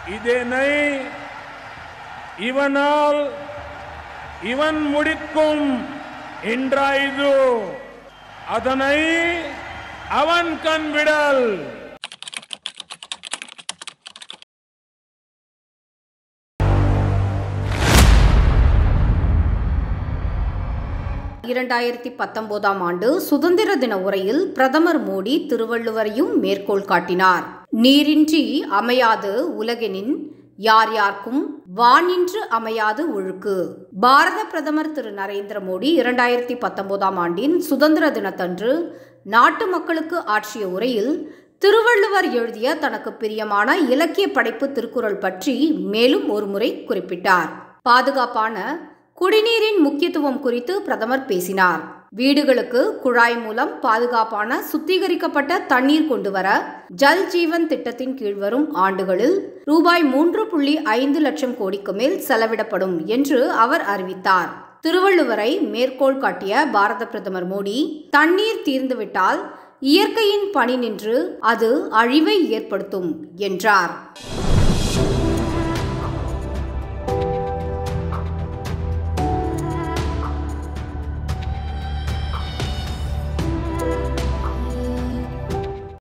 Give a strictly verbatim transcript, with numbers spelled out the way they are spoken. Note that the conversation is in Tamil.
இதே நை இவனால் இவன் முடிக்கும் இன்றாயுது அதனை அவன் கண்விடல். இரண்டாயிரத்தி பத்தொன்பதாம் ஆண்டு சுதந்திர தின உரையில் பிரதமர் மோடி திருவள்ளுவரையும் மேற்கோள் காட்டினார். நீரின்றி அமையாது உலகெனின் யார் யார்க்கும் வானின்று அமையாது ஒழுக்கு. பாரத பிரதமர் திரு நரேந்திர மோடி இரண்டாயிரத்தி பத்தொன்பதாம் ஆண்டின் சுதந்திர தினத்தன்று நாட்டு மக்களுக்கு ஆற்றிய உரையில் திருவள்ளுவர் எழுதிய தனக்கு பிரியமான இலக்கிய படைப்பு திருக்குறள் பற்றி மேலும் ஒருமுறை குறிப்பிட்டார். பாதுகாப்பான குடிநீரின் முக்கியத்துவம் குறித்து பிரதமர் பேசினார். வீடுகளுக்கு குழாய் மூலம் பாதுகாப்பான சுத்திகரிக்கப்பட்ட தண்ணீர் கொண்டுவர ஜல் ஜீவன் திட்டத்தின் கீழ் வரும் ஆண்டுகளில் ரூபாய் மூன்று புள்ளி ஐந்து லட்சம் கோடிக்கு மேல் செலவிடப்படும் என்று அவர் அறிவித்தார். திருவள்ளுவரை மேற்கோள் காட்டிய பாரத பிரதமர் மோடி, தண்ணீர் தீர்ந்துவிட்டால் இயற்கையின் பணி நின்று அது அழிவை ஏற்படுத்தும் என்றார்.